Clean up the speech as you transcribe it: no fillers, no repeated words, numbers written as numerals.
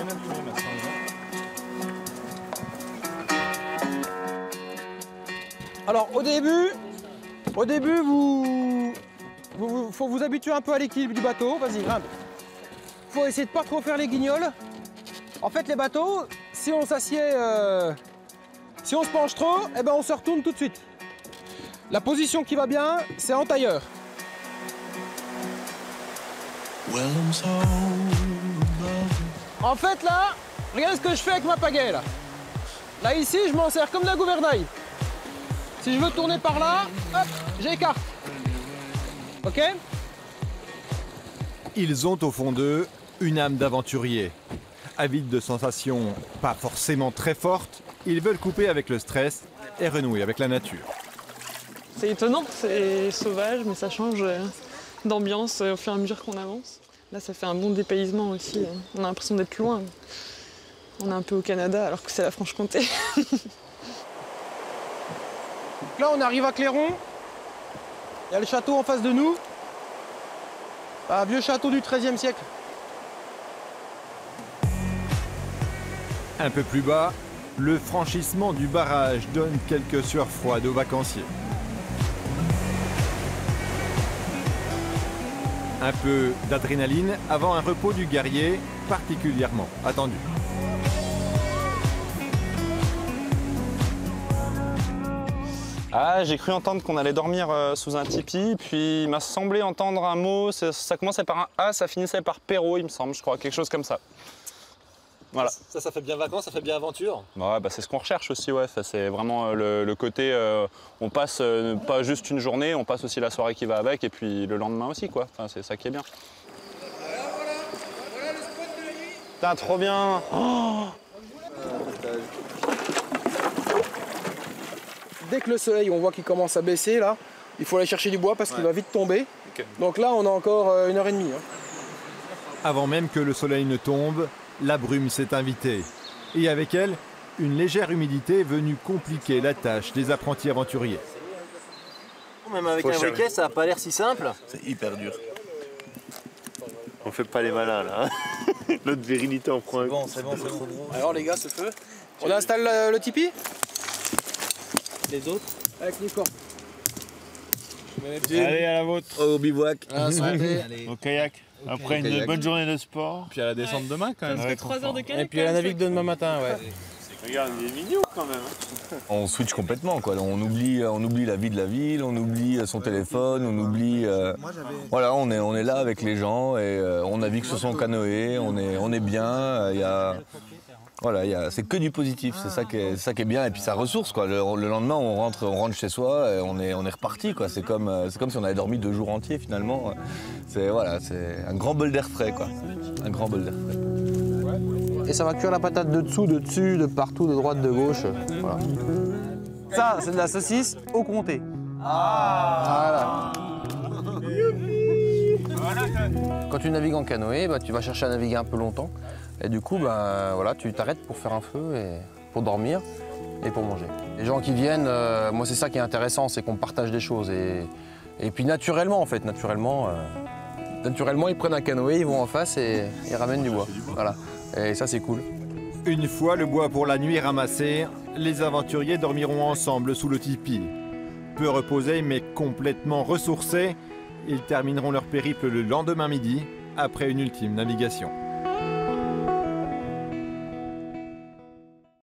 bien allumé maintenant. Alors au début, faut vous habituer un peu à l'équilibre du bateau. Vas-y, grimpe. Faut essayer de pas trop faire les guignols. En fait, les bateaux, si on s'assied, si on se penche trop, eh ben on se retourne tout de suite. La position qui va bien, c'est en tailleur. En fait là, regarde ce que je fais avec ma pagaie là. Là ici, je m'en sers comme d'un gouvernail. Si je veux tourner par là, hop, j'écarte. Ok? Ils ont au fond d'eux une âme d'aventurier. Avides de sensations pas forcément très fortes, ils veulent couper avec le stress et renouer avec la nature. C'est étonnant, c'est sauvage, mais ça change d'ambiance au fur et à mesure qu'on avance. Là, ça fait un bon dépaysement aussi. On a l'impression d'être loin. On est un peu au Canada alors que c'est la Franche-Comté. Là, on arrive à Clairon. Il y a le château en face de nous. Un vieux château du XIIIe siècle. Un peu plus bas, le franchissement du barrage donne quelques sueurs froides aux vacanciers. Un peu d'adrénaline avant un repos du guerrier particulièrement attendu. Ah, j'ai cru entendre qu'on allait dormir sous un tipi, puis il m'a semblé entendre un mot, ça commençait par un A, ça finissait par Perrault, il me semble, je crois, quelque chose comme ça. Voilà. Ça fait bien vacances, ça fait bien aventure. Ouais, bah c'est ce qu'on recherche aussi, ouais. C'est vraiment le côté, on passe pas juste une journée, on passe aussi la soirée qui va avec, et puis le lendemain aussi, quoi. Enfin, c'est ça qui est bien. Voilà le spot de nuit. Putain, trop bien. Oh, Dès que le soleil, on voit qu'il commence à baisser, là, il faut aller chercher du bois parce qu'il va vite tomber. Okay. Donc là, on a encore 1h30. Hein. Avant même que le soleil ne tombe, la brume s'est invitée. Et avec elle, une légère humidité venue compliquer la tâche des apprentis aventuriers. Même avec un briquet, ça n'a pas l'air si simple. C'est hyper dur. On fait pas les malins là. Notre virilité en prend un coup. C'est bon, c'est trop gros. Alors les gars, ce feu. On installe le tipi? Les autres? Avec les cordes. Allez, à la vôtre. Au bivouac. Au kayak. Après une bonne journée de sport. Puis à la descente demain, quand même. Ça fait 3 heures de kayak. Et puis à la navigue de demain matin, ouais. Regarde, il est mignon quand même. On switch complètement quoi. On oublie la vie de la ville, on oublie son téléphone, on oublie. Voilà, on est là avec les gens et on navigue sur son canoë, on est bien. Voilà, c'est que du positif, c'est ça qui est bien et puis ça ressource quoi. Le lendemain on rentre chez soi, et on est reparti quoi. C'est comme si on avait dormi 2 jours entiers finalement. C'est un grand bol d'air frais quoi. Un grand bol d'air frais. Et ça va cuire la patate de dessous, de dessus, de partout, de droite, de gauche. Voilà. Ça, c'est de la saucisse au comté. Voilà. Quand tu navigues en canoë, tu vas chercher à naviguer un peu longtemps. Et du coup, voilà, tu t'arrêtes pour faire un feu, et pour dormir et pour manger. Les gens qui viennent, moi c'est ça qui est intéressant, c'est qu'on partage des choses. Et puis naturellement, en fait, naturellement, ils prennent un canoë, ils vont en face et ils ramènent du bois. Voilà. Et ça, c'est cool. Une fois le bois pour la nuit ramassé, les aventuriers dormiront ensemble sous le tipi. Peu reposés mais complètement ressourcés, ils termineront leur périple le lendemain midi après une ultime navigation.